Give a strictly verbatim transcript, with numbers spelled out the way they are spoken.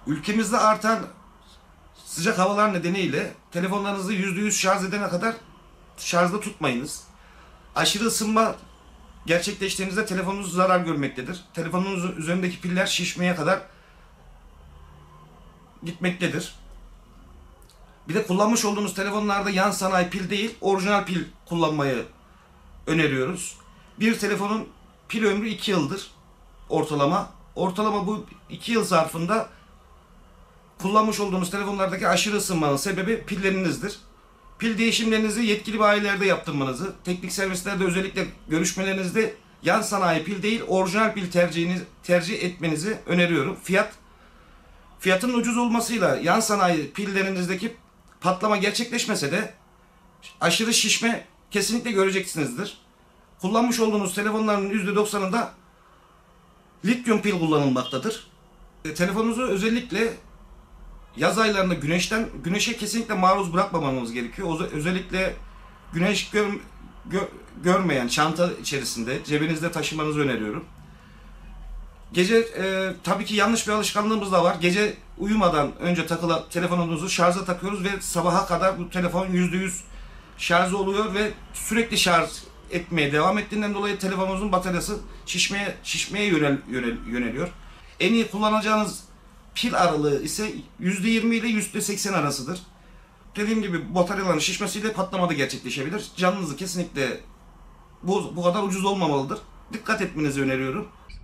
Ülkemizde artan sıcak havalar nedeniyle telefonlarınızı yüzde yüz şarj edene kadar şarjda tutmayınız. Aşırı ısınma gerçekleştiğinizde telefonunuz zarar görmektedir. Telefonunuzun üzerindeki piller şişmeye kadar gitmektedir. Bir de kullanmış olduğunuz telefonlarda yan sanayi pil değil, orijinal pil kullanmayı öneriyoruz. Bir telefonun pil ömrü iki yıldır ortalama. Ortalama bu iki yıl zarfında kullanmış olduğunuz telefonlardaki aşırı ısınmanın sebebi pillerinizdir. Pil değişimlerinizi yetkili bayilerde yaptırmanızı, teknik servislerde özellikle görüşmelerinizde yan sanayi pil değil, orijinal pil tercihini tercih etmenizi öneriyorum. Fiyat Fiyatın ucuz olmasıyla yan sanayi pillerinizdeki patlama gerçekleşmese de aşırı şişme kesinlikle göreceksinizdir. Kullanmış olduğunuz telefonların yüzde doksanında lityum pil kullanılmaktadır. E, telefonunuzu özellikle yaz aylarında güneşten güneşe kesinlikle maruz bırakmamamız gerekiyor. O, özellikle güneş gör, gö, görmeyen çanta içerisinde cebinizde taşımanızı öneriyorum. Gece e, tabii ki yanlış bir alışkanlığımız da var. Gece uyumadan önce takılan telefonumuzu şarja takıyoruz ve sabaha kadar bu telefon yüzde yüz şarj oluyor ve sürekli şarj etmeye devam ettiğinden dolayı telefonumuzun bataryası şişmeye şişmeye yönel, yönel, yöneliyor. En iyi kullanacağınız pil aralığı ise yüzde yirmi ile yüzde seksen arasıdır. Dediğim gibi bataryaların şişmesiyle patlama da gerçekleşebilir. Canınızı kesinlikle bu, bu kadar ucuz olmamalıdır. Dikkat etmenizi öneriyorum.